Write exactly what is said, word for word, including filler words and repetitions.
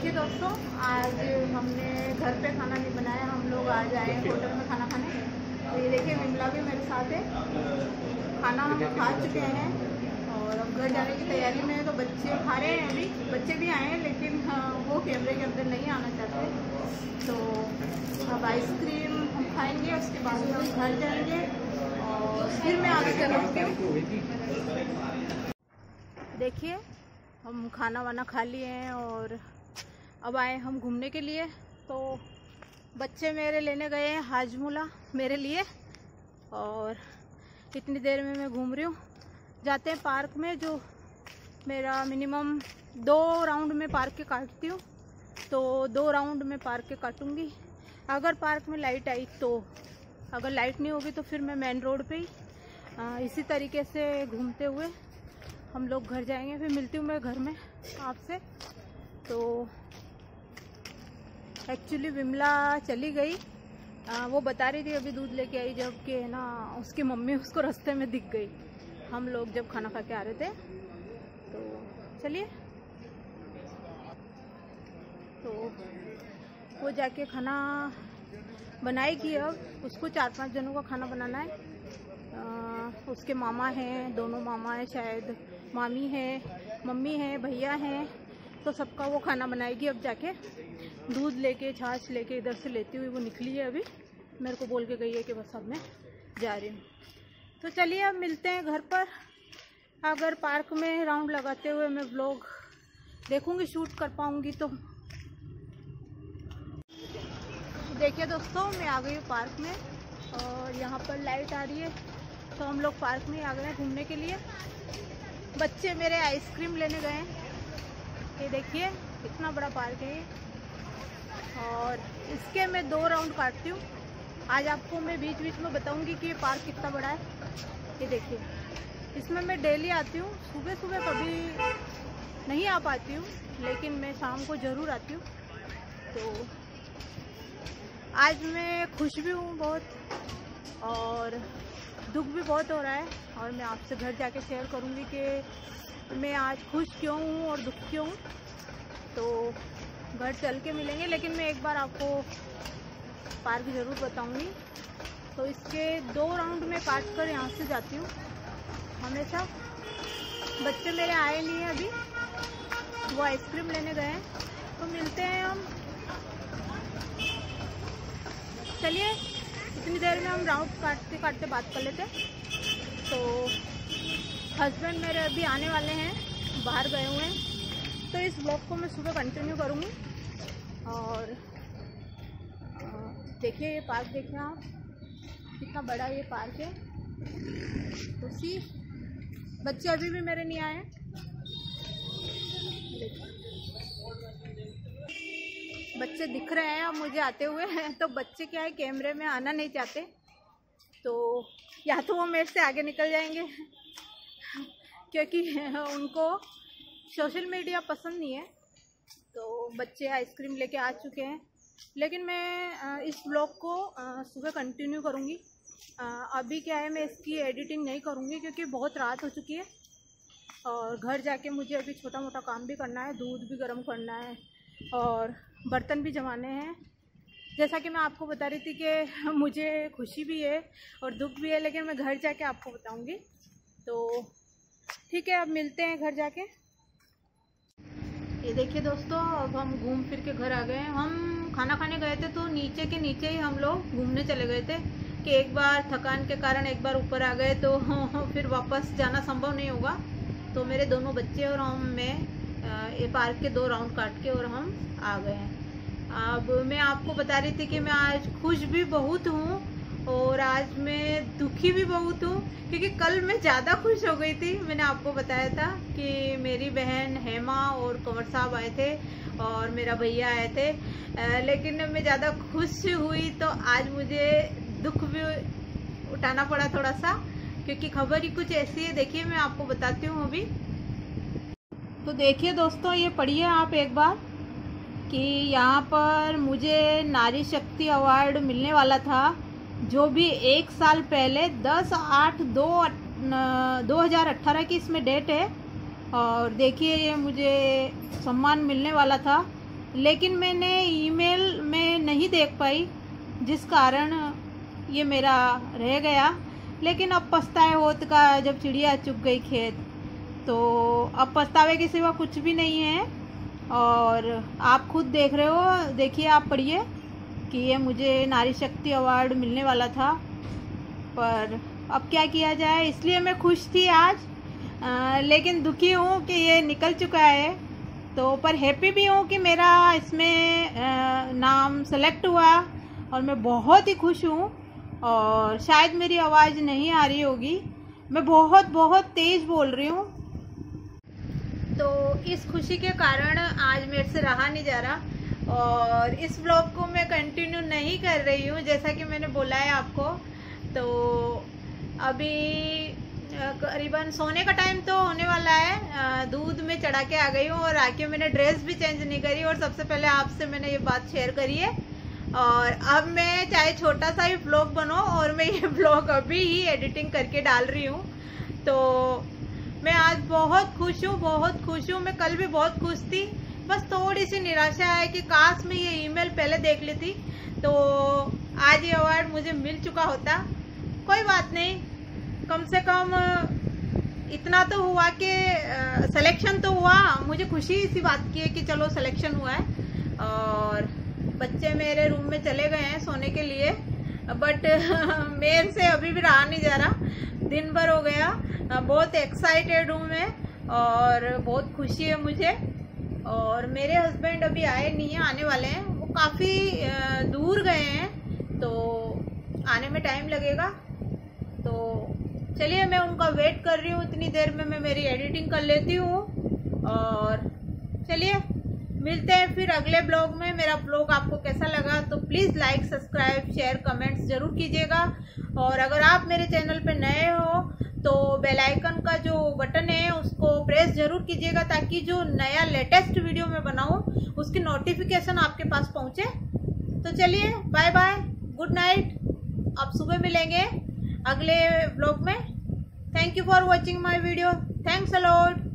देखिए दोस्तों, आज हमने घर पे खाना नहीं बनाया, हम लोग आज आए होटल में खाना खाने। तो ये देखिए विमला भी मेरे साथ है। खाना हम खा चुके हैं और अब घर जाने की तैयारी में है। तो बच्चे खा रहे हैं, अभी बच्चे भी आए हैं, लेकिन हाँ, वो कैमरे के अंदर नहीं आना चाहते। तो अब आइसक्रीम हम खाएंगे, उसके बाद हम घर जाएंगे और फिर मैं आगे चलती हूँ। देखिए हम खाना वाना खा लिए हैं और अब आए हम घूमने के लिए। तो बच्चे मेरे लेने गए हैं हाजमूला मेरे लिए और इतनी देर में मैं घूम रही हूँ। जाते हैं पार्क में, जो मेरा मिनिमम दो राउंड में पार्क के काटती हूँ, तो दो राउंड में पार्क के काटूँगी। अगर पार्क में लाइट आई तो, अगर लाइट नहीं होगी तो फिर मैं मेन रोड पे ही आ, इसी तरीके से घूमते हुए हम लोग घर जाएंगे। फिर मिलती हूँ मैं घर में आपसे। तो एक्चुअली विमला चली गई, आ, वो बता रही थी अभी दूध लेके आई, जब कि है ना उसकी मम्मी उसको रास्ते में दिख गई, हम लोग जब खाना खा के आ रहे थे। तो चलिए, तो वो जाके खाना बनाएगी। अब उसको चार पांच जनों का खाना बनाना है। आ, उसके मामा हैं, दोनों मामा हैं, शायद मामी है, मम्मी है, भैया हैं, तो सबका वो खाना बनाएगी। अब जाके दूध लेके छाछ लेके इधर से लेती हुई वो निकली है। अभी मेरे को बोल के गई है कि बस अब मैं जा रही हूँ। तो चलिए अब मिलते हैं घर पर। अगर पार्क में राउंड लगाते हुए मैं व्लॉग देखूँगी, शूट कर पाऊँगी तो। देखिए दोस्तों, मैं आ गई हूँ पार्क में और यहाँ पर लाइट आ रही है, तो हम लोग पार्क में आ गए हैं घूमने के लिए। बच्चे मेरे आइसक्रीम लेने गए हैं। ये देखिए कितना बड़ा पार्क है ये, और इसके मैं दो राउंड काटती हूँ। आज आपको मैं बीच बीच में बताऊंगी कि ये पार्क कितना बड़ा है। ये देखिए, इसमें मैं डेली आती हूँ। सुबह सुबह कभी नहीं आ पाती हूँ, लेकिन मैं शाम को ज़रूर आती हूँ। तो आज मैं खुश भी हूँ बहुत और दुख भी बहुत हो रहा है, और मैं आपसे घर जाके शेयर करूँगी कि मैं आज खुश क्यों हूँ और दुख क्यों हूँ। तो घर चल के मिलेंगे, लेकिन मैं एक बार आपको पार्क ज़रूर बताऊँगी। तो इसके दो राउंड में काट कर यहाँ से जाती हूँ हमेशा। बच्चे मेरे आए नहीं हैं अभी, वो आइसक्रीम लेने गए हैं। तो मिलते हैं हम। चलिए, इतनी देर में हम राउंड काटते काटते बात कर लेते हैं। तो हस्बैंड मेरे अभी आने वाले हैं, बाहर गए हुए हैं। तो इस ब्लॉग को मैं सुबह कंटिन्यू करूँगी। और देखिए ये पार्क, देखिए आप कितना बड़ा ये पार्क है। तो सी बच्चे अभी भी मेरे नहीं आए हैं। बच्चे दिख रहे हैं अब मुझे आते हुए हैं। तो बच्चे क्या है, कैमरे में आना नहीं चाहते, तो या तो वो मेरे से आगे निकल जाएंगे क्योंकि उनको सोशल मीडिया पसंद नहीं है। तो बच्चे आइसक्रीम लेके आ चुके हैं, लेकिन मैं इस ब्लॉग को सुबह कंटिन्यू करूँगी। अभी क्या है, मैं इसकी एडिटिंग नहीं करूँगी क्योंकि बहुत रात हो चुकी है और घर जाके मुझे अभी छोटा मोटा काम भी करना है। दूध भी गर्म करना है और बर्तन भी जमाने हैं। जैसा कि मैं आपको बता रही थी कि मुझे खुशी भी है और दुख भी है, लेकिन मैं घर जाके आपको बताऊंगी। तो ठीक है, अब मिलते हैं घर जाके। ये देखिए दोस्तों, अब हम घूम फिर के घर आ गए हैं। हम खाना खाने गए थे तो नीचे के नीचे ही हम लोग घूमने चले गए थे कि एक बार थकान के कारण एक बार ऊपर आ गए तो फिर वापस जाना संभव नहीं होगा। तो मेरे दोनों बच्चे और हम मैं ये पार्क के दो राउंड काट के और हम आ गए हैं। अब मैं आपको बता रही थी कि मैं आज खुश भी बहुत हूँ और आज मैं दुखी भी बहुत हूँ, क्योंकि कल मैं ज़्यादा खुश हो गई थी। मैंने आपको बताया था कि मेरी बहन हेमा और कंवर साहब आए थे और मेरा भैया आए थे, लेकिन मैं ज़्यादा खुश हुई। तो आज मुझे दुख भी उठाना पड़ा थोड़ा सा, क्योंकि खबर ही कुछ ऐसी है। देखिए मैं आपको बताती हूँ अभी। तो देखिए दोस्तों, ये पढ़िए आप एक बार कि यहाँ पर मुझे नारी शक्ति अवार्ड मिलने वाला था, जो भी एक साल पहले दस आठ दो दो हज़ार अट्ठारह की इसमें डेट है। और देखिए ये मुझे सम्मान मिलने वाला था लेकिन मैंने ईमेल में नहीं देख पाई, जिस कारण ये मेरा रह गया। लेकिन अब पछताए होत का जब चिड़िया चुग गई खेत, तो अब पछतावे के सिवा कुछ भी नहीं है। और आप खुद देख रहे हो, देखिए आप पढ़िए कि ये मुझे नारी शक्ति अवार्ड मिलने वाला था, पर अब क्या किया जाए। इसलिए मैं खुश थी आज, आ, लेकिन दुखी हूँ कि ये निकल चुका है। तो पर हैप्पी भी हूँ कि मेरा इसमें आ, नाम सेलेक्ट हुआ, और मैं बहुत ही खुश हूँ। और शायद मेरी आवाज़ नहीं आ रही होगी, मैं बहुत बहुत तेज़ बोल रही हूँ। तो इस खुशी के कारण आज मेरे से रहा नहीं जा रहा, और इस व्लॉग को मैं कंटिन्यू नहीं कर रही हूँ, जैसा कि मैंने बोला है आपको। तो अभी करीबन सोने का टाइम तो होने वाला है, दूध में चढ़ा के आ गई हूँ, और आके मैंने ड्रेस भी चेंज नहीं करी, और सबसे पहले आपसे मैंने ये बात शेयर करी है। और अब मैं चाहे छोटा सा ही व्लॉग बनो, और मैं ये व्लॉग अभी ही एडिटिंग करके डाल रही हूँ। तो मैं आज बहुत खुश हूँ, बहुत खुश हूँ। मैं कल भी बहुत खुश थी, बस थोड़ी सी निराशा है कि काश मैं ये ईमेल पहले देख लेती, तो आज ये अवार्ड मुझे मिल चुका होता। कोई बात नहीं, कम से कम इतना तो हुआ कि सिलेक्शन तो हुआ। मुझे खुशी इसी बात की है कि चलो सिलेक्शन हुआ है। और बच्चे मेरे रूम में चले गए हैं सोने के लिए, बट मेरे से अभी भी रहा नहीं जा रहा। दिन भर हो गया, बहुत एक्साइटेड हूँ मैं, और बहुत खुशी है मुझे। और मेरे हस्बैंड अभी आए नहीं हैं, आने वाले हैं। वो काफ़ी दूर गए हैं, तो आने में टाइम लगेगा। तो चलिए, मैं उनका वेट कर रही हूँ। इतनी देर में मैं मेरी एडिटिंग कर लेती हूँ, और चलिए मिलते हैं फिर अगले ब्लॉग में। मेरा ब्लॉग आपको कैसा लगा तो please like, subscribe, share, comments ज़रूर कीजिएगा। और अगर आप मेरे चैनल पे नए हो तो बेल आइकन का जो बटन है उसको प्रेस ज़रूर कीजिएगा, ताकि जो नया लेटेस्ट वीडियो मैं बनाऊँ उसकी नोटिफिकेशन आपके पास पहुँचे। तो चलिए, बाय बाय, गुड नाइट। आप सुबह मिलेंगे अगले ब्लॉग में। Thank you for watching my video. Thanks a lot.